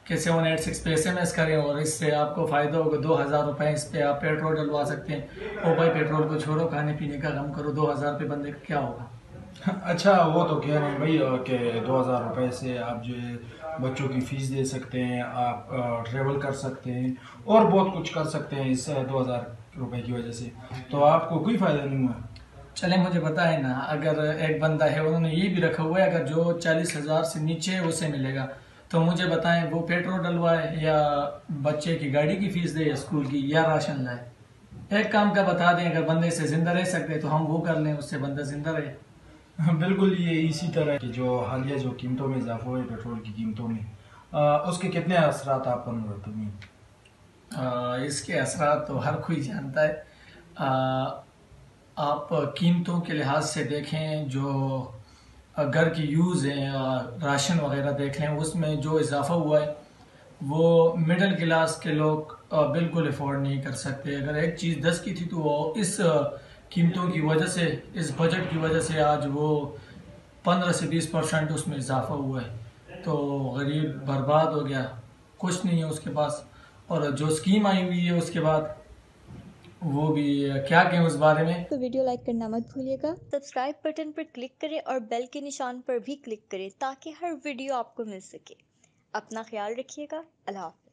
کہ 786 پہ SMS کریں اور اس سے آپ کو فائدہ ہوگا 2000 روپے اس پہ آپ پیٹرول ڈلوا سکتے ہیں۔ او بھائی پیٹرول کو چھوڑو، کھانے پینے کا کم کرو، 2000 پہ بندے کا کیا ہوگا؟ اچھا وہ تو کہہ رہے ہیں بھائی کہ 2000 روپے سے آپ جو ہے بچوں کی فیس دے سکتے ہیں، آپ ٹریول کر سکتے ہیں اور بہت کچھ کر سکتے ہیں اس 2000 روپے کی وجہ سے، تو آپ کو کوئی فائدہ نہیں ہوا؟ چلیں مجھے بتائیں نا، اگر ایک بندہ ہے انہوں نے یہ بھی رکھا ہوا ہے اگر جو 40,000 سے نیچے ہے اسے ملے گا، تو مجھے بتائیں وہ پیٹرول ڈلوائے یا بچے کی گاڑی کی فیس دے یا اسکول کی یا راشن لائے؟ ایک کام کا بتا دیں، اگر بندے سے زندہ رہ سکتے تو ہم وہ کر لیں، اس سے بندہ زندہ رہے۔ بالکل یہ اسی طرح کہ جو حالیہ جو قیمتوں میں اضافہ ہوا ہے پیٹرول کی قیمتوں میں، اس کے کتنے اثرات آپ پر مرتب ہوئے؟ اس کے اثرات تو ہر کوئی جانتا ہے۔ آپ قیمتوں کے لحاظ سے دیکھیں، جو گھر کی یوز ہیں، راشن وغیرہ دیکھ لیں، اس میں جو اضافہ ہوا ہے وہ مڈل کلاس کے لوگ بالکل افورڈ نہیں کر سکتے۔ اگر ایک چیز 10 کی تھی تو وہ اس قیمتوں کی وجہ سے، اس بجٹ کی وجہ سے آج وہ 15 سے 20% اس میں اضافہ ہوا ہے، تو غریب برباد ہو گیا، کچھ نہیں ہے اس کے پاس۔ اور جو اسکیم آئی ہوئی ہے اس کے بعد وہ بھی کیا کہیں اس بارے میں۔ تو ویڈیو لائک کرنا مت بھولیے گا، سبسکرائب بٹن پر کلک کریں اور بیل کے نشان پر بھی کلک کریں تاکہ ہر ویڈیو آپ کو مل سکے۔ اپنا خیال رکھیے گا، اللہ حافظ۔